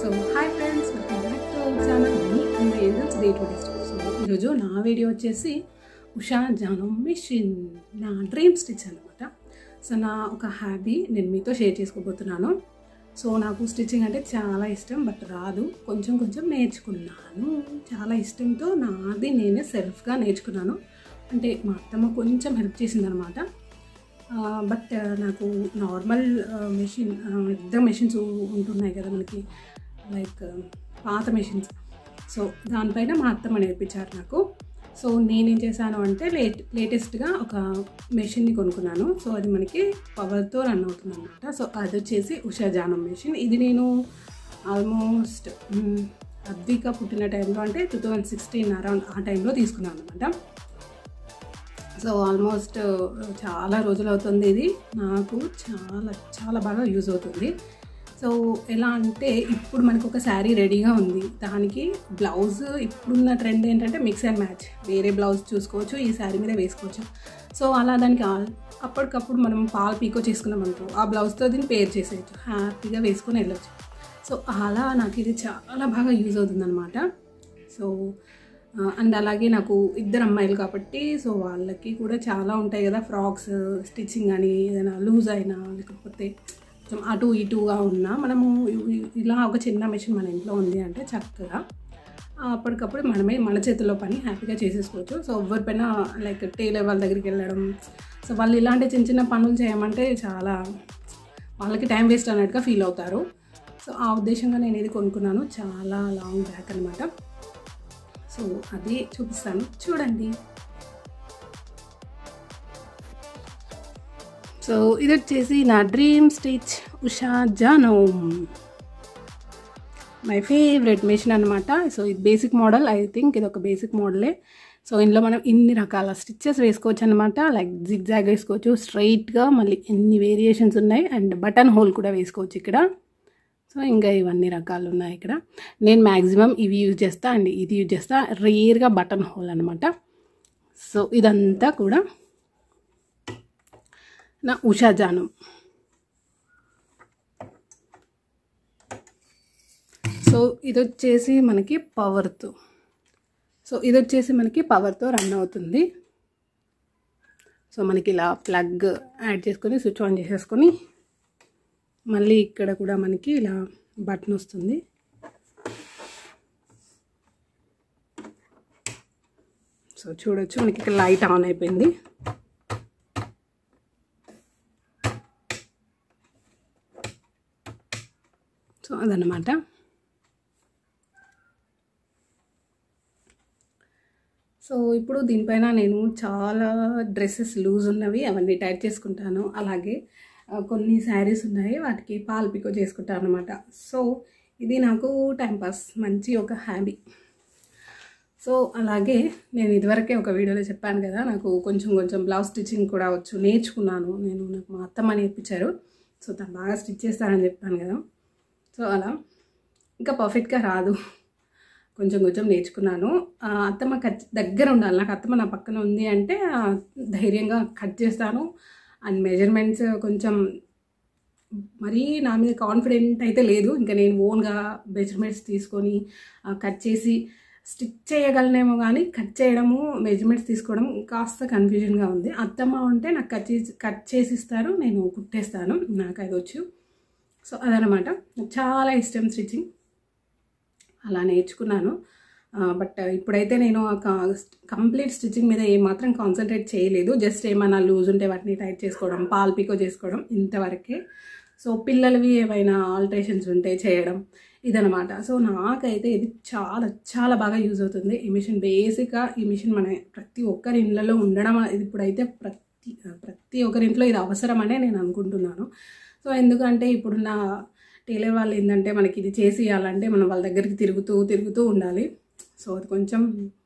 So hi friends, welcome back to our channel ఏజెన్స్ day to day stitch. So ఈరోజు నా video వచ్చేసి Usha Janome machine, నా dream stitch అనమాట. సో నా ఒక హ్యాబీ నేను మీతో షేర్ చేసుకోబోతున్నాను. సో నాకు స్టిచ్చింగ్ అంటే చాలా ఇష్టం, బట్ రాదు. కొంచెం కొంచెం నేర్చుకున్నాను. చాలా ఇష్టంతో నాది నేనే సెల్ఫ్గా నేర్చుకున్నాను. అంటే మా అత్తమ్మ కొంచెం హెల్ప్ చేసిందనమాట. బట్ నాకు నార్మల్ మెషిన్, పెద్ద మెషిన్స్ ఉంటున్నాయి కదా మనకి, లైక్ పాత మెషిన్స్. సో దానిపైన మా అత్తమ్మ నేర్పించారు నాకు. సో నేనేం చేశాను అంటే లేటెస్ట్గా ఒక మెషిన్ని కొనుక్కున్నాను. సో అది మనకి పవర్తో రన్ అవుతుంది అనమాట. సో అది వచ్చేసి ఉషా జానం మెషిన్. ఇది నేను ఆల్మోస్ట్ అద్విక పుట్టిన టైంలో, అంటే 2016 అరౌండ్ ఆ టైంలో తీసుకున్నాను అనమాట. సో ఆల్మోస్ట్ చాలా రోజులు అవుతుంది. ఇది నాకు చాలా చాలా బాగా యూజ్ అవుతుంది. సో ఎలా అంటే, ఇప్పుడు మనకు ఒక శారీ రెడీగా ఉంది, దానికి బ్లౌజ్ ఇప్పుడున్న ట్రెండ్ ఏంటంటే మిక్స్ అండ్ మ్యాచ్. వేరే బ్లౌజ్ చూసుకోవచ్చు, ఈ శారీ మీద వేసుకోవచ్చు. సో అలా దానికి అప్పటికప్పుడు మనం పాలు పీకో చేసుకున్నాం అనుకో, ఆ బ్లౌజ్తో దీన్ని పేర్ చేసేయచ్చు, హ్యాపీగా వేసుకొని వెళ్ళచ్చు. సో అలా నాకు ఇది చాలా బాగా యూజ్ అవుతుంది అనమాట. సో అండ్ అలాగే నాకు ఇద్దరు అమ్మాయిలు కాబట్టి, సో వాళ్ళకి కూడా చాలా ఉంటాయి కదా ఫ్రాక్స్ స్టిచ్చింగ్ అని, ఏదైనా లూజ్ అయినా లేకపోతే కొంచెం అటు ఇటుగా ఉన్నా, మనము ఇలా ఒక చిన్న మెషిన్ మన ఇంట్లో ఉంది అంటే చక్కగా అప్పటికప్పుడు మనమే మన చేతిలో పని హ్యాపీగా చేసేసుకోవచ్చు. సో ఎవరిపైనా లైక్ టైలర్ వాళ్ళ దగ్గరికి వెళ్ళడం, సో వాళ్ళు ఇలాంటి చిన్న చిన్న పనులు చేయమంటే చాలా వాళ్ళకి టైం వేస్ట్ అన్నట్టుగా ఫీల్ అవుతారు. సో ఆ ఉద్దేశంగా నేను ఇది కొనుక్కున్నాను చాలా లాంగ్ బ్యాక్ అనమాట. సో అది చూపిస్తాను, చూడండి. సో ఇది వచ్చేసి నా dream stitch Usha Janome, my favourite machine అనమాట. సో ఇది బేసిక్ మోడల్, ఐ థింక్ ఇది ఒక బేసిక్ మోడలే. సో ఇందులో మనం ఇన్ని రకాల స్టిచ్చెస్ వేసుకోవచ్చు అనమాట. లైక్ జిగ్జాగ్ వేసుకోవచ్చు, స్ట్రైట్గా, మళ్ళీ ఎన్ని వేరియేషన్స్ ఉన్నాయి, అండ్ బటన్ హోల్ కూడా వేసుకోవచ్చు ఇక్కడ. సో ఇంకా ఇవన్నీ రకాలు ఉన్నాయి ఇక్కడ. నేను మ్యాక్సిమం ఇవి యూజ్ చేస్తా అండ్ ఇది యూజ్ చేస్తా, రేర్గా బటన్ హోల్ అనమాట. సో ఇదంతా కూడా నా ఉషా జానం. సో ఇది వచ్చేసి మనకి పవర్తో, రన్ అవుతుంది. సో మనకి ఇలా ప్లగ్ యాడ్ చేసుకొని స్విచ్ ఆన్ చేసేసుకొని, మళ్ళీ ఇక్కడ కూడా మనకి ఇలా బటన్ వస్తుంది. సో చూడొచ్చు, మనకి ఇక్కడ లైట్ ఆన్ అయిపోయింది. సో అదన్నమాట. సో ఇప్పుడు దీనిపైన నేను చాలా డ్రెస్సెస్ లూజ్ ఉన్నవి అవన్నీ టైట్ చేసుకుంటాను. అలాగే కొన్ని శారీస్ ఉన్నాయి, వాటికి పాల్ పికో చేసుకుంటాను అనమాట. సో ఇది నాకు టైంపాస్, మంచి ఒక హ్యాబీ. సో అలాగే నేను ఇదివరకే ఒక వీడియోలో చెప్పాను కదా, నాకు కొంచెం కొంచెం బ్లౌజ్ స్టిచ్చింగ్ కూడా వచ్చు, నేర్చుకున్నాను నేను. నాకు మా అత్తమ్మ నేర్పించారు. సో తను బాగా స్టిచ్ చేస్తారని చెప్పాను కదా. సో అలా ఇంకా పర్ఫెక్ట్గా రాదు, కొంచెం కొంచెం నేర్చుకున్నాను. అత్తమ్మ దగ్గర ఉండాలి. నాకు అత్తమ్మ నా పక్కన ఉంది అంటే ధైర్యంగా కట్ చేస్తాను. అండ్ మెజర్మెంట్స్ కొంచెం మరీ నా మీద కాన్ఫిడెంట్ అయితే లేదు. ఇంకా నేను ఓన్గా మెజర్మెంట్స్ తీసుకొని కట్ చేసి స్టిచ్ చేయగలనేమో, కానీ కట్ చేయడము, మెజర్మెంట్స్ తీసుకోవడం కాస్త కన్ఫ్యూజన్గా ఉంది. అత్తమ్మ ఉంటే నాకు కట్ చేసి ఇస్తారు, నేను కుట్టేస్తాను, నాకు అది వచ్చు. సో అదనమాట, నాకు చాలా ఇష్టం స్టిచ్చింగ్, అలా నేర్చుకున్నాను. బట్ ఇప్పుడైతే నేను కంప్లీట్ స్టిచ్చింగ్ మీద ఏమాత్రం కాన్సన్ట్రేట్ చేయలేదు. జస్ట్ ఏమైనా లూజ్ ఉంటే వాటిని టైట్ చేసుకోవడం, పాల్ పికో చేసుకోవడం, ఇంతవరకే. సో పిల్లలవి ఏమైనా ఆల్టరేషన్స్ ఉంటే చేయడం, ఇదనమాట. సో నాకైతే ఇది చాలా చాలా బాగా యూజ్ అవుతుంది ఈ మిషన్. బేసిక్గా ఈ మిషన్ మన ప్రతి ఒక్కరి ఇళ్ళలో ఉండడం, ఇది ఇప్పుడైతే ప్రతి ఒక్కరి ఇంట్లో ఇది అవసరం అనే నేను అనుకుంటున్నాను. సో ఎందుకంటే ఇప్పుడున్న టైలర్ వాళ్ళు ఏంటంటే, మనకి ఇది చేసి ఇవ్వాలంటే మనం వాళ్ళ దగ్గరికి తిరుగుతూ ఉండాలి. సో అది కొంచెం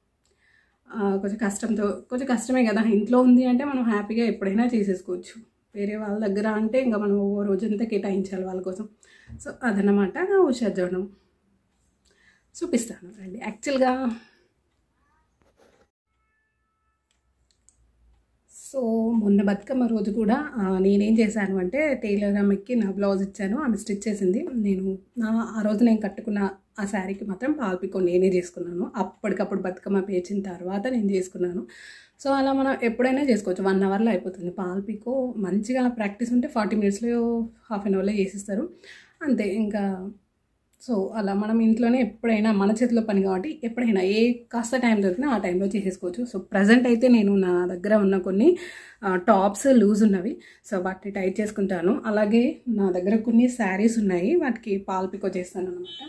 కష్టమే కదా. ఇంట్లో ఉంది అంటే మనం హ్యాపీగా ఎప్పుడైనా చేసేసుకోవచ్చు. వేరే వాళ్ళ దగ్గర అంటే ఇంకా మనం ఓ రోజంతా కేటాయించాలి వాళ్ళ కోసం. సో అదన్నమాట నా ఉషా జానం. చూపిస్తాను రండి. యాక్చువల్గా సో మొన్న బతుకమ్మ రోజు కూడా నేనేం చేశాను అంటే టైలర్ అమ్మకి నా బ్లౌజ్ ఇచ్చాను, ఆమె స్టిచ్ చేసింది. ఆ రోజు నేను కట్టుకున్న ఆ శారీకి మాత్రం పాల్పికో నేనే చేసుకున్నాను. అప్పటికప్పుడు బతుకమ్మ పేర్చిన తర్వాత నేను చేసుకున్నాను. సో అలా మనం ఎప్పుడైనా చేసుకోవచ్చు, 1 అవర్లో అయిపోతుంది. పాల్పికో మంచిగా ప్రాక్టీస్ ఉంటే 40 మినిట్స్లో, హాఫ్ అన్ అవర్లో చేసిస్తారు అంతే. ఇంకా సో అలా మనం ఇంట్లోనే ఎప్పుడైనా మన చేతిలో పని కాబట్టి ఎప్పుడైనా ఏ కాస్త టైం దొరికినా ఆ టైంలో చేసేసుకోవచ్చు. సో ప్రజెంట్ అయితే నేను నా దగ్గర ఉన్న కొన్ని టాప్స్ లూజ్ ఉన్నవి, సో వాటిని టైట్ చేసుకుంటాను. అలాగే నా దగ్గర కొన్ని శారీస్ ఉన్నాయి, వాటికి పాల్పికో చేస్తాను అనమాట.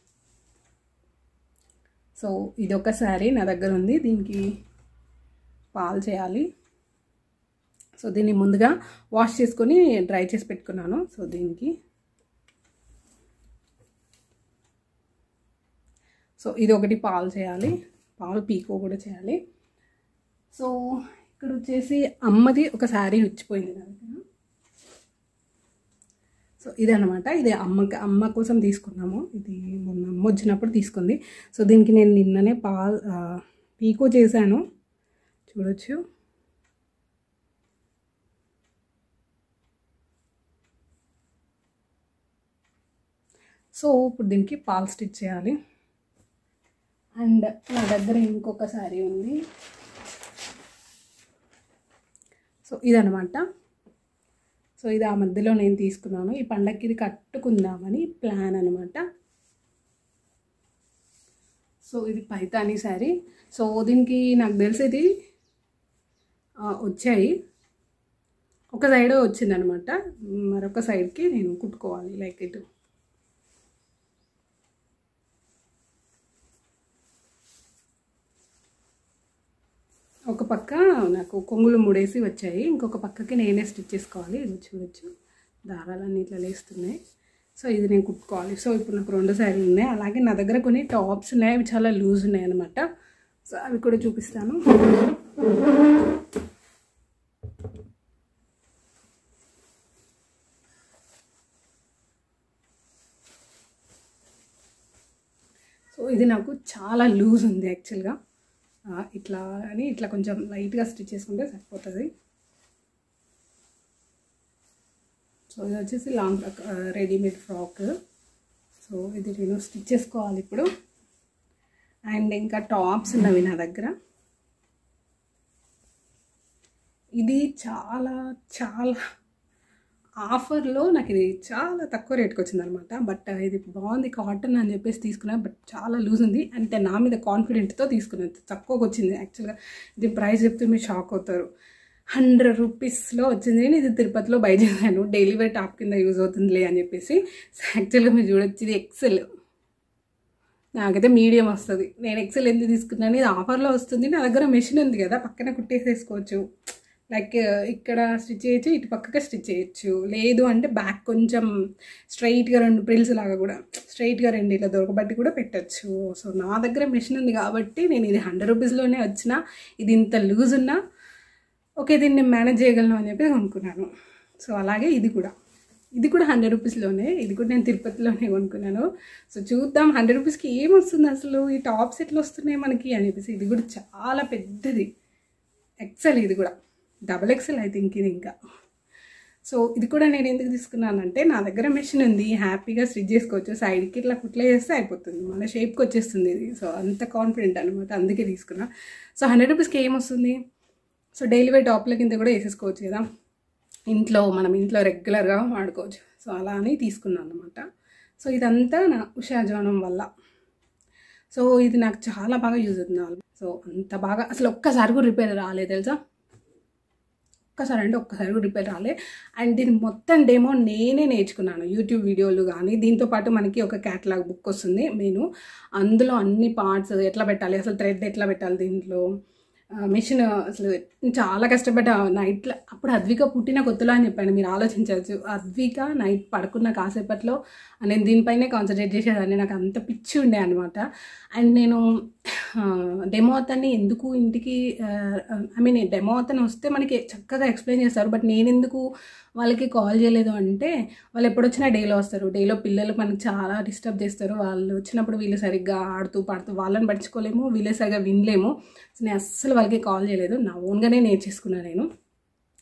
సో ఇది ఒక శారీ నా దగ్గర ఉంది, దీనికి పాల్ చేయాలి. సో దీన్ని ముందుగా వాష్ చేసుకొని డ్రై చేసి పెట్టుకున్నాను. సో దీనికి సో ఇది ఒకటి పాల్ చేయాలి, పాల్ పీకో కూడా చేయాలి. సో ఇక్కడ వచ్చేసి అమ్మది ఒక శారీ వచ్చిపోయింది నా దగ్గర. సో ఇదన్నమాట, ఇది అమ్మ కోసం తీసుకున్నాము. ఇది మొన్న అమ్మ వచ్చినప్పుడు తీసుకుంది. సో దీనికి నేను నిన్ననే పీకో చేశాను, చూడొచ్చు. సో ఇప్పుడు దీనికి పాల్ స్టిచ్ చేయాలి. అండ్ నా దగ్గర ఇంకొక శారీ ఉంది. సో ఇదనమాట. సో ఇది ఆ మధ్యలో నేను తీసుకున్నాను, ఈ పండగకి ఇది కట్టుకుందామని ప్లాన్ అనమాట. సో ఇది పైతానీ శారీ. సో దీనికి నాకు తెలిసేది వచ్చాయి, ఒక సైడ్ వచ్చిందనమాట, మరొక సైడ్కి నేను కుట్టుకోవాలి. లైక్ ఇటు ఒక పక్క నాకు కొంగులు ముడేసి వచ్చాయి, ఇంకొక పక్కకి నేనే స్టిచ్ చేసుకోవాలి. ఇది చూడొచ్చు, దారాలన్నీ ఇట్లా లేస్తున్నాయి. సో ఇది నేను కుట్టుకోవాలి. సో ఇప్పుడు నాకు 2 శారీలు ఉన్నాయి. అలాగే నా దగ్గర కొన్ని టాప్స్ ఉన్నాయి, అవి చాలా లూజ్ ఉన్నాయి అనమాట. సో అవి కూడా చూపిస్తాను. సో ఇది నాకు చాలా లూజ్ ఉంది యాక్చువల్గా. ఇట్లా కొంచెం లైట్గా స్టిచ్ చేసుకుంటే సరిపోతుంది. సో ఇది వచ్చేసి long frock, readymade frock. So ఇది నేను స్టిచ్ చేసుకోవాలి ఇప్పుడు. అండ్ ఇంకా టాప్స్ ఉన్నవి నా దగ్గర. ఇది చాలా ఆఫర్లో నాకు ఇది చాలా తక్కువ రేట్కి వచ్చింది అనమాట. బట్ ఇది బాగుంది, కాటన్ అని చెప్పేసి తీసుకున్నాను. బట్ చాలా లూజ్ ఉంది, అంటే నా మీద కాన్ఫిడెంట్తో తీసుకున్నాను. తక్కువకి వచ్చింది యాక్చువల్గా. ఇది ప్రైస్ చెప్తే మీరు షాక్ అవుతారు. 100 రూపీస్లో వచ్చింది. నేను ఇది తిరుపతిలో బై చేశాను, డైలీ వేర్ టాప్ కింద యూజ్ అవుతుందిలే అని చెప్పేసి. సో యాక్చువల్గా మీరు చూడొచ్చు, ఇది ఎక్సెల్, నాకైతే మీడియం వస్తుంది. నేను ఎక్సెల్ ఎందుకు తీసుకున్నాను, ఇది ఆఫర్లో వస్తుంది. నా దగ్గర మెషిన్ ఉంది కదా, పక్కన కుట్టేసేసుకోవచ్చు. లైక్ ఇక్కడ స్టిచ్ చేయొచ్చు, ఇటు పక్కగా స్టిచ్ చేయొచ్చు. లేదు అంటే బ్యాక్ కొంచెం స్ట్రైట్గా 2 ప్రిల్స్ లాగా కూడా స్ట్రైట్గా 2 ఇలా దొరకబట్టి కూడా పెట్టచ్చు. సో నా దగ్గర మెషిన్ ఉంది కాబట్టి నేను ఇది 100 రూపీస్లోనే వచ్చిన, ఇది ఇంత లూజ్ ఉన్నా ఓకే దీన్ని నేను మేనేజ్ చేయగలను అని చెప్పి కొనుక్కున్నాను. సో అలాగే ఇది కూడా 100 రూపీస్లోనే, ఇది కూడా నేను తిరుపతిలోనే కొనుక్కున్నాను. సో చూద్దాం 100 రూపీస్కి ఏమొస్తుంది అసలు, ఈ టాప్స్ ఎట్లా వస్తున్నాయి మనకి అని చెప్పేసి. ఇది కూడా చాలా పెద్దది, ఎక్సెల్, ఇది కూడా XXL ఐ థింక్ ఇది ఇంకా. సో ఇది కూడా నేను ఎందుకు తీసుకున్నానంటే నా దగ్గర మెషిన్ ఉంది, హ్యాపీగా స్టిచ్ చేసుకోవచ్చు. సైడ్కి ఇట్లా కుట్లే చేస్తే అయిపోతుంది, మన షేప్కి వచ్చేస్తుంది ఇది. సో అంత కాన్ఫిడెంట్ అనమాట, అందుకే తీసుకున్నా. సో 100 రూపీస్కి ఏమొస్తుంది, సో డైలీ వేర్ టాప్ల కింద కూడా వేసేసుకోవచ్చు కదా, మనం ఇంట్లో రెగ్యులర్గా వాడుకోవచ్చు. సో అలా అని తీసుకున్నాను అనమాట. సో ఇదంతా నా ఉషా జానం వల్ల. సో ఇది నాకు చాలా బాగా యూజ్ అవుతుంది. సో అంత బాగా అసలు ఒక్కసారి కూడా రిపేర్ రాలేదు తెలుసా, ఒక్కసారి కూడా రిపేర్ రాలే. అండ్ దీని మొత్తం డెమో నేనే నేర్చుకున్నాను, యూట్యూబ్ వీడియోలు కానీ. దీంతోపాటు మనకి ఒక క్యాటలాగ్ బుక్ వస్తుంది మెయిన్, అందులో అన్ని పార్ట్స్ ఎట్లా పెట్టాలి, అసలు థ్రెడ్ ఎట్లా పెట్టాలి, దీంట్లో మిషన్ అసలు చాలా కష్టపడ్డా. నైట్లో అప్పుడు అద్విక పుట్టిన కొత్తలో అని చెప్పాను, మీరు ఆలోచించవచ్చు. అద్విక నైట్ పడుకున్న కాసేపట్లో నేను దీనిపైనే కాన్సన్ట్రేట్ చేసేదాన్ని, నాకు అంత పిచ్చి ఉండే అనమాట. అండ్ నేను డెమో అతన్ని ఎందుకు ఇంటికి డెమో అతను వస్తే మనకి చక్కగా ఎక్స్ప్లెయిన్ చేస్తారు. బట్ నేను ఎందుకు వాళ్ళకి కాల్ చేయలేదు అంటే, వాళ్ళు ఎప్పుడు వచ్చినా డేలో వస్తారు, డేలో పిల్లలు మనకి చాలా డిస్టర్బ్ చేస్తారు. వాళ్ళు వచ్చినప్పుడు వీళ్ళు సరిగ్గా ఆడుతూ పాడుతూ వాళ్ళని పట్టించుకోలేము, వీళ్ళే సరిగ్గా వినలేము. సో నేను అస్సలు వాళ్ళకి కాల్ చేయలేదు, నా ఓన్గానే నేర్చేసుకున్నాను నేను.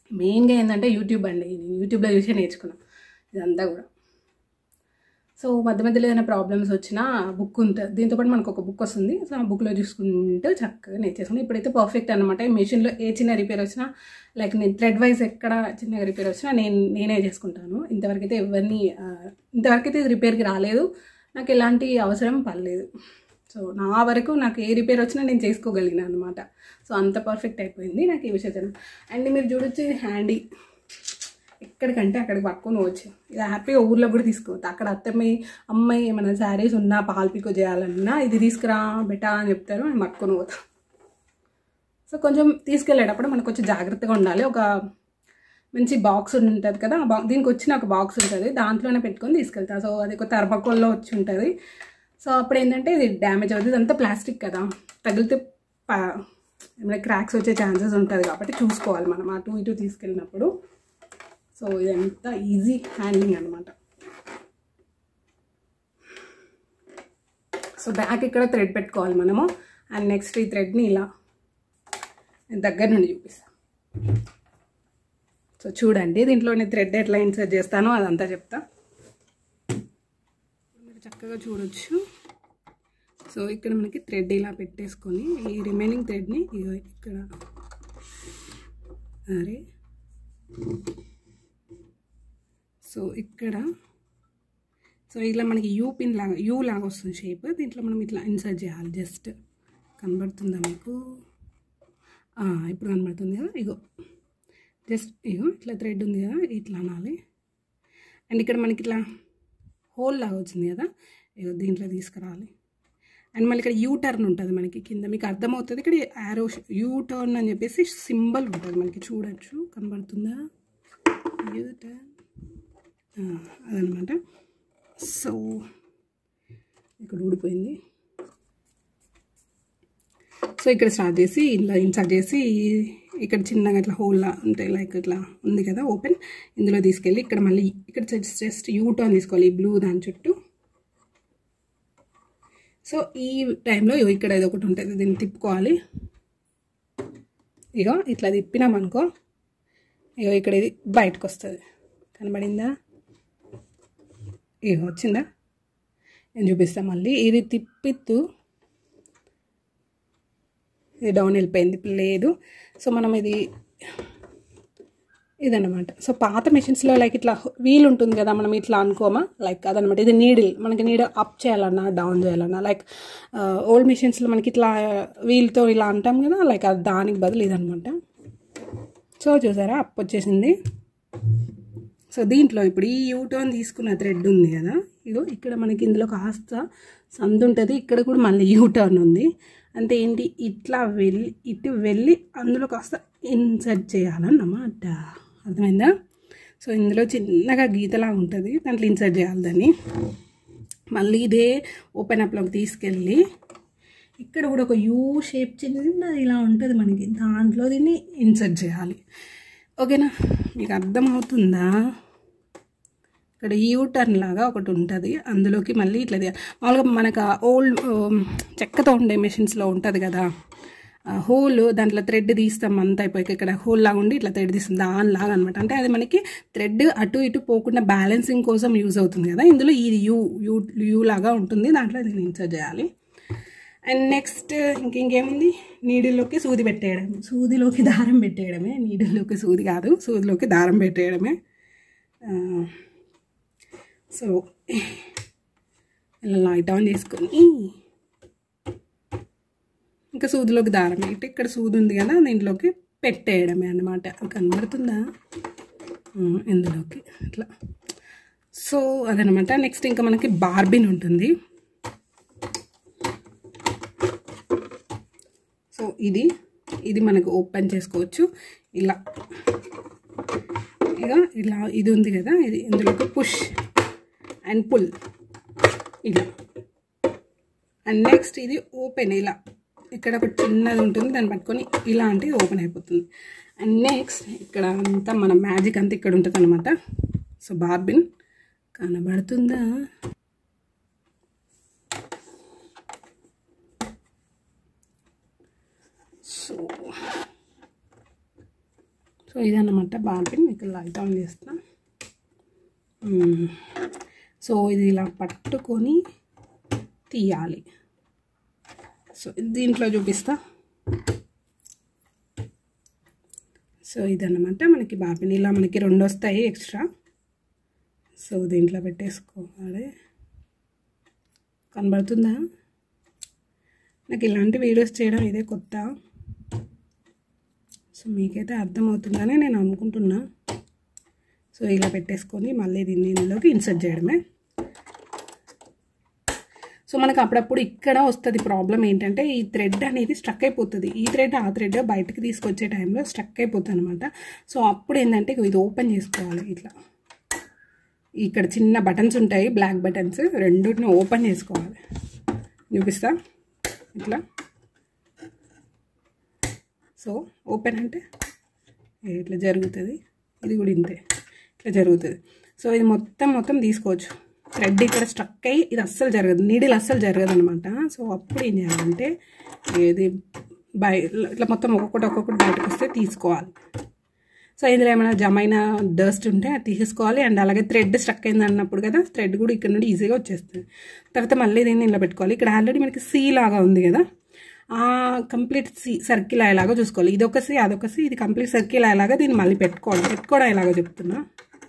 మెయిన్గా ఏంటంటే యూట్యూబ్ అండి. నేను యూట్యూబ్లో చూసి నేర్చుకున్నాను ఇదంతా కూడా. సో మధ్య మధ్యలో ఏదైనా ప్రాబ్లమ్స్ వచ్చినా బుక్ ఉంటుంది, దీంతోపాటు మనకు ఒక బుక్ వస్తుంది. సో ఆ బుక్లో చూసుకుంటూ చక్కగా నేర్చేసుకున్నాను. ఇప్పుడైతే పర్ఫెక్ట్ అనమాట. మెషిన్లో ఏ చిన్న రిపేర్ వచ్చినా, లైక్ నేను థ్రెడ్ వైజ్ ఎక్కడ చిన్నగా రిపేర్ వచ్చినా నేనే చేసుకుంటాను. ఇంతవరకైతే ఇంతవరకైతే రిపేర్కి రాలేదు, నాకు ఎలాంటి అవసరం పడలేదు. సో నా వరకు నాకు ఏ రిపేర్ వచ్చినా నేను చేసుకోగలిగినాను అనమాట. సో అంత పర్ఫెక్ట్ అయిపోయింది నాకు ఈ విషయం. అండ్ మీరు చూడొచ్చు, ఇది హ్యాండీ, ఎక్కడికంటే అక్కడికి పట్టుకొని పోవచ్చు. ఇది హ్యాపీగా ఊర్లో కూడా తీసుకోవచ్చు. అక్కడ అమ్మాయి ఏమైనా శారీస్ ఉన్నా పాలు పికో చేయాలన్నా ఇది తీసుకురా బెటా అని చెప్తారు, అని పట్టుకొని పోతాం. సో కొంచెం తీసుకెళ్ళేటప్పుడు మనకు కొంచెం జాగ్రత్తగా ఉండాలి. ఒక మంచి బాక్స్ ఉంటుంది కదా, దీనికి వచ్చిన ఒక బాక్స్ ఉంటుంది, దాంట్లోనే పెట్టుకొని తీసుకెళ్తాను. సో అది ఒక థర్మాకోల్లో వచ్చి ఉంటుంది. సో అప్పుడు ఏంటంటే ఇది డ్యామేజ్ అవుతుంది, ఇదంతా ప్లాస్టిక్ కదా, తగిలితే ఏమైనా క్రాక్స్ వచ్చే ఛాన్సెస్ ఉంటుంది. కాబట్టి చూసుకోవాలి మనం అటు ఇటు తీసుకెళ్ళినప్పుడు. సో ఇదంతా ఈజీ హ్యాండ్లింగ్ అనమాట. సో బ్యాక్ ఇక్కడ థ్రెడ్ పెట్టుకోవాలి మనము. అండ్ నెక్స్ట్ ఈ థ్రెడ్ని ఇలా దగ్గర నుండి చూపిస్తాను. సో చూడండి, దీంట్లో నేను థ్రెడ్ ఎట్లా ఇన్సర్ట్ చేస్తానో అదంతా చెప్తా, మీరు చక్కగా చూడొచ్చు. సో ఇక్కడ మనకి థ్రెడ్ ఇలా పెట్టేసుకొని ఈ రిమైనింగ్ థ్రెడ్ని ఇక్కడ సో ఇక్కడ ఇలా మనకి యూ లాగా వస్తుంది షేప్. దీంట్లో మనం ఇట్లా ఇన్సర్ట్ చేయాలి. జస్ట్ కనబడుతుందా మీకు? ఇప్పుడు కనబడుతుంది కదా. జస్ట్ ఇట్లా థ్రెడ్ ఉంది కదా, ఇట్లా అనాలి. అండ్ ఇక్కడ మనకి ఇట్లా హోల్ లాగా వచ్చింది కదా, దీంట్లో తీసుకురావాలి. అండ్ మళ్ళీ ఇక్కడ యూ టర్న్ ఉంటుంది మనకి కింద, మీకు అర్థమవుతుంది. ఇక్కడ యారో యూ టర్న్ అని చెప్పేసి సింబల్ ఉంటుంది మనకి, చూడొచ్చు, కనబడుతుందా? యూ టర్న్ అదనమాట. సో ఇక్కడ ఊడిపోయింది. సో ఇక్కడ స్టార్ట్ చేసి ఇలా ఇన్సర్ట్ చేసి ఇక్కడ చిన్నగా ఇట్లా హోల్లా ఉంటాయి, లైక్ ఇట్లా ఉంది కదా ఓపెన్, ఇందులో తీసుకెళ్ళి ఇక్కడ మళ్ళీ ఇక్కడ జస్ట్ యూ టర్న్ తీసుకోవాలి, ఈ బ్లూ దాని చుట్టూ. సో ఈ టైంలో ఇక్కడ ఏదో ఒకటి ఉంటుంది, దీన్ని తిప్పుకోవాలి. ఇట్లా తిప్పినామనుకో, ఇక్కడ ఇది బయటకు వస్తుంది, కనబడిందా? వచ్చిందా? నేను చూపిస్తాను మళ్ళీ. ఇది తిప్పిత్తు ఇది డౌన్ వెళ్ళిపోయింది, లేదు. సో మనం ఇదన్నమాట. సో పాత మెషిన్స్లో లైక్ ఇట్లా వీల్ ఉంటుంది కదా, మనం ఇట్లా అనుకోమా, లైక్ అదనమాట. ఇది నీడిల్, మనకి నీడిల్ అప్ చేయాలన్నా డౌన్ చేయాలన్నా, లైక్ ఓల్డ్ మెషిన్స్లో మనకి ఇట్లా వీల్తో ఇలా అంటాం కదా, లైక్ అది దానికి బదులు ఇదనమాట. సో చూసారా, అప్ వచ్చేసింది. సో దీంట్లో ఇప్పుడు ఈ యూటర్న్ తీసుకున్న థ్రెడ్ ఉంది కదా, ఇక్కడ మనకి ఇందులో కాస్త సందు ఉంటుంది, ఇక్కడ కూడా మళ్ళీ యూటర్న్ ఉంది. అంటే ఏంటి, ఇటు వెళ్ళి అందులో కాస్త ఇన్సర్ట్ చేయాలన్నమాట, అర్థమైందా? సో ఇందులో చిన్నగా గీతలా ఉంటుంది, దాంట్లో ఇన్సర్ట్ చేయాలి దాన్ని. మళ్ళీ ఇదే ఓపెన్ అప్లోకి తీసుకెళ్ళి ఇక్కడ కూడా ఒక యూ షేప్ చిన్న ఇలా ఉంటుంది మనకి, దాంట్లో దీన్ని ఇన్సర్ట్ చేయాలి. ఓకేనా, మీకు అర్థమవుతుందా? ఇక్కడ యూ టర్న్ లాగా ఒకటి ఉంటుంది, అందులోకి మళ్ళీ ఇట్లా మామూలుగా మనకు ఓల్డ్ చెక్కతో ఉండే మెషిన్స్లో ఉంటుంది కదా హోల్, దాంట్లో థ్రెడ్ తీస్తాం అంతా అయిపోయి ఇక్కడ హోల్ లాగా ఉండి ఇట్లా థ్రెడ్ తీస్తాం, దానిలాగా అనమాట. అంటే అది మనకి థ్రెడ్ అటు ఇటు పోకుండా బ్యాలెన్సింగ్ కోసం యూజ్ అవుతుంది కదా. ఇందులో ఈ యూ లాగా ఉంటుంది, దాంట్లో దీన్ని ఇన్సర్ట్ చేయాలి. అండ్ నెక్స్ట్ ఇంకేముంది, నీడిల్లోకి సూది పెట్టేయడం, సూదిలోకి దారం పెట్టేయడమే, నీడిల్లోకి సూది కాదు, సూదిలోకి దారం పెట్టేయడమే. సో ఇలా లైట్ ఆన్ చేసుకొని ఇంకా సూదిలోకి దారం పెట్టి ఇక్కడ సూది ఉంది కదా దీంట్లోకి పెట్టేయడమే అన్నమాట. కనబడుతుందా? ఇందులోకి ఇట్లా. సో అదనమాట. నెక్స్ట్ ఇంకా మనకి బార్బిన్ ఉంటుంది. సో ఇది మనకు ఓపెన్ చేసుకోవచ్చు ఇలా. ఇలా ఇది ఉంది కదా, ఇది ఇందులోకి పుష్ అండ్ పుల్ ఇలా. అండ్ నెక్స్ట్ ఇది ఓపెన్, ఇలా ఇక్కడ ఒక చిన్నది ఉంటుంది, దాన్ని పట్టుకొని ఇలా అంటే ఓపెన్ అయిపోతుంది. అండ్ నెక్స్ట్ ఇక్కడ అంతా మన మ్యాజిక్ అంతా ఇక్కడ ఉంటుంది అనమాట. సో బార్బిన్ కనబడుతుందా? సో ఇదన్నమాట బార్బిన్. ఇక్కడ లైట్ ఆన్ చేస్తా. సో ఇది ఇలా పట్టుకొని తీయాలి. సో దీంట్లో చూపిస్తా. సో ఇదన్నమాట మనకి బార్బిన్. ఇలా మనకి 2 వస్తాయి ఎక్స్ట్రా. సో దీంట్లో పెట్టేసుకోవాలి. కనబడుతుందా? నాకు ఇలాంటి వీడియోస్ చేయడం ఇదే కొత్త. సో మీకైతే అర్థమవుతుందని నేను అనుకుంటున్నా. సో ఇలా పెట్టేసుకొని మళ్ళీ దీన్ని ఇందులోకి ఇన్సర్ట్ చేయడమే. సో మనకు అప్పుడప్పుడు ఇక్కడ వస్తుంది ప్రాబ్లం ఏంటంటే ఈ థ్రెడ్ అనేది స్ట్రక్ అయిపోతుంది. ఈ థ్రెడ్ ఆ థ్రెడ్ బయటకు తీసుకొచ్చే టైంలో స్ట్రక్ అయిపోతుంది అనమాట. సో అప్పుడు ఏంటంటే ఇది ఓపెన్ చేసుకోవాలి. ఇట్లా ఇక్కడ చిన్న బటన్స్ ఉంటాయి, బ్లాక్ బటన్స్, రెండుని ఓపెన్ చేసుకోవాలి. చూపిస్తా ఇట్లా. సో ఓపెన్ అంటే ఇట్లా జరుగుతుంది. ఇది కూడా ఇంతే, ఇట్లా జరుగుతుంది. సో ఇది మొత్తం తీసుకోవచ్చు. థ్రెడ్ ఇక్కడ స్ట్రక్ అయ్యి ఇది అస్సలు జరగదు, నీడిల్ అస్సలు జరగదు అనమాట. సో అప్పుడు ఏం చేయాలంటే ఇది ఇట్లా మొత్తం ఒక్కొక్కటి బయటకు వస్తే తీసుకోవాలి. సో ఇందులో ఏమైనా జమైన డస్ట్ ఉంటే అది తీసేసుకోవాలి. అండ్ అలాగే థ్రెడ్ స్ట్రక్ అయింది అన్నప్పుడు కదా, థ్రెడ్ కూడా ఇక్కడ నుండి ఈజీగా వచ్చేస్తుంది. తర్వాత మళ్ళీ దీన్ని ఇలా పెట్టుకోవాలి. ఇక్కడ ఆల్రెడీ మనకి సి లాగా ఉంది కదా, ఆ కంప్లీట్ సర్కిల్ అయ్యేలాగా చూసుకోవాలి. ఇదొక సి అదొక సి, ఇది కంప్లీట్ సర్కిల్ అయ్యేలాగా దీన్ని మళ్ళీ పెట్టుకోవడం ఎలాగో చెప్తున్నా.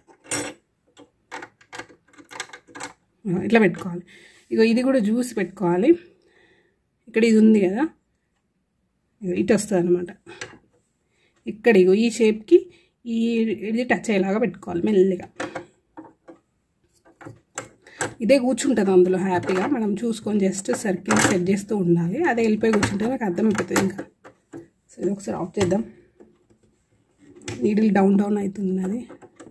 ఇట్లా పెట్టుకోవాలి. ఇగో ఇది కూడా చూసి పెట్టుకోవాలి. ఇక్కడ ఇది ఉంది కదా, ఇటు వస్తుంది అనమాట. ఇక్కడ ఇగో ఈ షేప్కి ఇది టచ్ అయ్యేలాగా పెట్టుకోవాలి మెల్లిగా. ఇదే కూర్చుంటుంది అందులో హ్యాపీగా. మనం చూసుకొని జస్ట్ సర్కిల్ సెట్ చేస్తూ ఉండాలి. అదే వెళ్ళిపోయి కూర్చుంటే నాకు అర్థమైపోతుంది ఇంకా. సో ఇది ఒకసారి ఆఫ్ చేద్దాం. నీడిల్ డౌన్ అవుతుంది అది.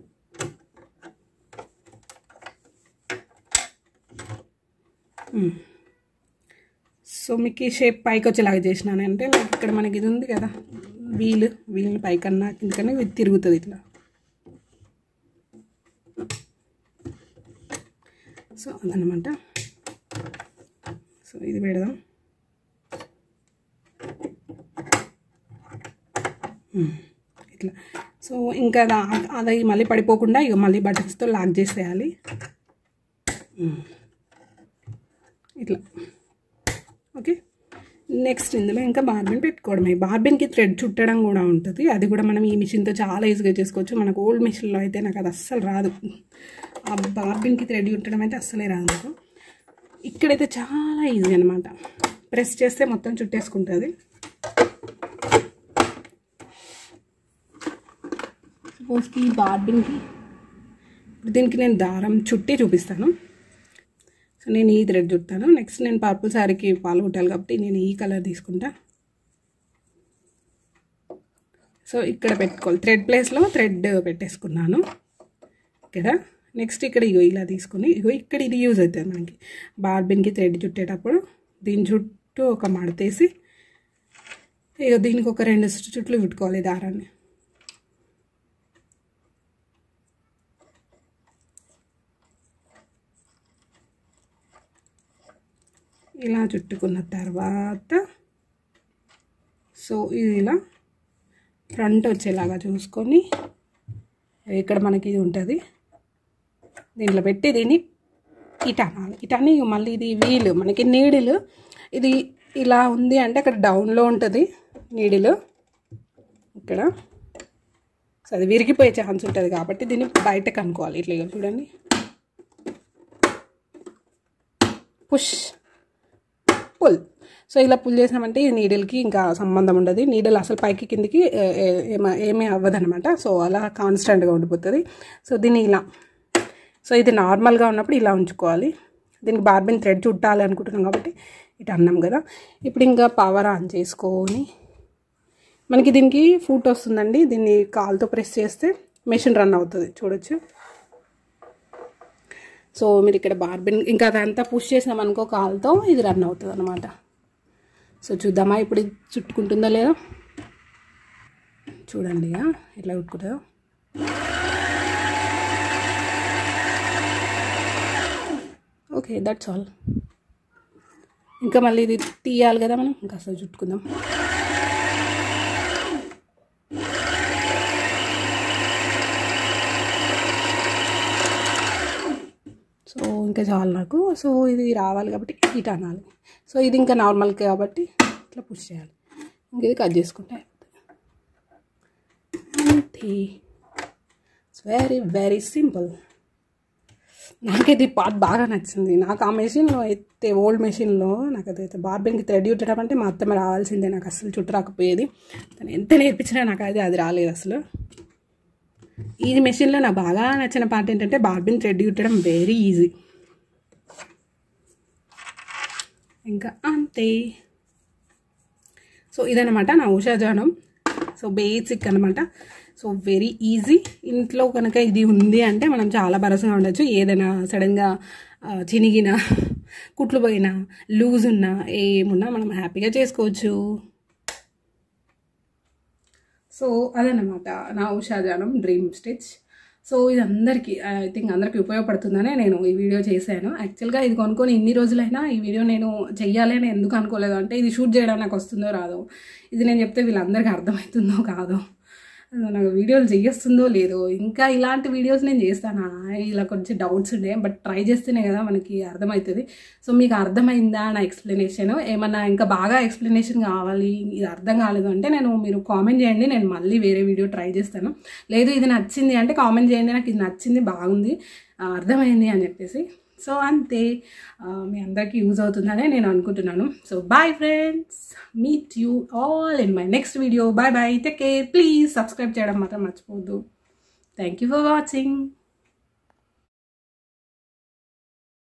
సో మీకు ఈ షేప్ పైకి వచ్చేలాగా చేసినాను అంటే ఇక్కడ మనకి ఇది ఉంది కదా, వీల్ని పైకన్నా కిందకన్నా ఇది తిరుగుతుంది ఇట్లా. సో అదనమాట. సో ఇది పెడదాం. ఇట్లా. సో ఇంకా అది మళ్ళీ పడిపోకుండా ఇక మళ్ళీ బటన్స్తో లాక్ చేసేయాలి ఇట్లా. ఓకే, నెక్స్ట్ ఇందులో ఇంకా బార్బిన్ పెట్టుకోవడమే. బార్బిన్కి థ్రెడ్ చుట్టడం కూడా ఉంటుంది. అది కూడా మనం ఈ మిషన్తో చాలా ఈజీగా చేసుకోవచ్చు. మనకు ఓల్డ్ మిషన్లో అయితే నాకు అది అస్సలు రాదు. ఆ బార్బిన్కి థ్రెడ్ చుట్టడం అయితే అస్సలే రాదు నాకు. ఇక్కడైతే చాలా ఈజీ అనమాట. ప్రెస్ చేస్తే మొత్తం చుట్టేసుకుంటుంది. సపోజ్కి ఈ బార్బిన్కి దీనికి నేను దారం చుట్టి చూపిస్తాను. సో నేను ఈ థ్రెడ్ చుట్టాను. నెక్స్ట్ నేను పర్పుల్ శారీకి పాలు కుట్టాలి కాబట్టి నేను ఈ కలర్ తీసుకుంటా. సో ఇక్కడ పెట్టుకోవాలి. థ్రెడ్ ప్లేస్లో థ్రెడ్ పెట్టేసుకున్నాను ఇక్కడ. నెక్స్ట్ ఇక్కడ ఇగో ఇలా తీసుకుని ఇగో ఇక్కడ ఇది యూజ్ అవుతుంది మనకి బార్బిన్కి థ్రెడ్ చుట్టేటప్పుడు. దీని చుట్టూ ఒక మడతేసి ఇగో దీనికి ఒక 2 చుట్లు చుట్టుకోవాలి దారాన్ని. ఇలా చుట్టుకున్న తర్వాత సో ఇది ఇలా ఫ్రంట్ వచ్చేలాగా చూసుకొని ఇక్కడ మనకి ఇది ఉంటుంది, దీంట్లో పెట్టి దీన్ని ఇటానాలి. ఇటాని మళ్ళీ ఇది వీలు మనకి నీడిల్ ఇది ఇలా ఉంది అంటే అక్కడ డౌన్లో ఉంటుంది నీడిల్ ఇక్కడ. సో అది విరిగిపోయే ఛాన్స్ ఉంటుంది కాబట్టి దీన్ని బయటకు అనుకోవాలి. ఇట్లా చూడండి, పుష్ పుల్. సో ఇలా పుల్ చేసామంటే ఈ నీడిల్కి ఇంకా సంబంధం ఉండదు. నీడిల్ అసలు పైకి కిందికి ఏమీ అవ్వదనమాట. సో అలా కాన్స్టెంట్గా ఉండిపోతుంది. సో దీన్ని ఇలా, సో ఇది నార్మల్గా ఉన్నప్పుడు ఇలా ఉంచుకోవాలి. దీనికి బార్బిన్ థ్రెడ్ చుట్టాలి అనుకుంటున్నాం కాబట్టి ఇటు అన్నాం కదా. ఇప్పుడు ఇంకా పవర్ ఆన్ చేసుకొని మనకి దీనికి ఫూట్ వస్తుందండి. దీన్ని కాల్తో ప్రెస్ చేస్తే మెషిన్ రన్ అవుతుంది, చూడొచ్చు. సో మీరు ఇక్కడ బార్బిన్ ఇంకా అదంతా పుష్ చేసినాం అనుకో కాల్తో, ఇది రన్ అవుతుంది అనమాట. సో చూద్దామా ఇప్పుడు ఇది చుట్టుకుంటుందో లేదో చూడండి ఎట్లా చుట్టుకుంటుందో. Okay, that's all. ఇంకా మళ్ళీ ఇది తీయాలి కదా మనం, ఇంకా అసలు చుట్టుకుందాం. సో ఇంకా చాలు నాకు. సో ఇది రావాలి కాబట్టి ఇటు అనాలి. సో ఇది ఇంకా నార్మల్ కాబట్టి ఇట్లా పుష్ చేయాలి. ఇంక ఇది కట్ చేసుకుంటే అంతే. It's very very simple. నాకైతే ఈ పార్ట్ బాగా నచ్చింది. నాకు ఆ మెషిన్లో అయితే ఓల్డ్ మెషిన్లో నాకు అదైతే బార్బింగ్కి థ్రెడ్ చుట్టడం అంటే మా అత్తమ్మ రావాల్సిందే. నాకు అసలు చుట్టు రాకపోయేది. తను ఎంత నేర్పించినా నాకు అది రాలేదు అసలు. ఈ మెషిన్లో నాకు బాగా నచ్చిన పార్ట్ ఏంటంటే బార్బింగ్ థ్రెడ్ చుట్టడం వెరీ ఈజీ. ఇంకా అంతే. సో ఇదనమాట నా ఉషా జానం. సో బేసిక్ అనమాట. So very easy. ఇంట్లో కనుక ఇది ఉంది అంటే మనం చాలా భరోసాగా ఉండొచ్చు. ఏదైనా సడన్గా చినిగినా, కుట్లు పోయినా, లూజ్ ఉన్నా, ఏమున్నా మనం హ్యాపీగా చేసుకోవచ్చు. సో అదనమాట నా Usha Janome dream stitch. So ఇది అందరికీ ఐ థింక్ అందరికీ ఉపయోగపడుతుందనే నేను ఈ వీడియో చేశాను. యాక్చువల్గా ఇది కొనుక్కొని ఇన్ని రోజులైనా ఈ వీడియో నేను చెయ్యాలి అని ఎందుకు అనుకోలేదు అంటే ఇది షూట్ చేయడం నాకు వస్తుందో రాదో, ఇది నేను చెప్తే వీళ్ళందరికీ అర్థమవుతుందో కాదో, నాకు వీడియోలు చేస్తుందో లేదో. ఇంకా ఇలాంటి వీడియోస్ నేను చేస్తాను. ఇలా కొంచెం డౌట్స్ ఉండే, బట్ ట్రై చేస్తేనే కదా మనకి అర్థమవుతుంది. సో మీకు అర్థమైందా నా ఎక్స్ప్లెనేషన్? ఏమన్నా ఇంకా బాగా ఎక్స్ప్లెనేషన్ కావాలి, ఇది అర్థం కాలేదు అంటే మీరు కామెంట్ చేయండి. నేను మళ్ళీ వేరే వీడియో ట్రై చేస్తాను. లేదు ఇది నచ్చింది అంటే కామెంట్ చేయండి, నాకు ఇది నచ్చింది, బాగుంది, అర్థమైంది అని చెప్పేసి. సో అంతే. మీ అందరికీ యూజ్ అవుతుందని నేను అనుకుంటున్నాను. So bye friends, meet you all in my next video. Bye bye, take care. Please subscribe చేయడం మాత్రం మర్చిపోవద్దు. Thank you for watching.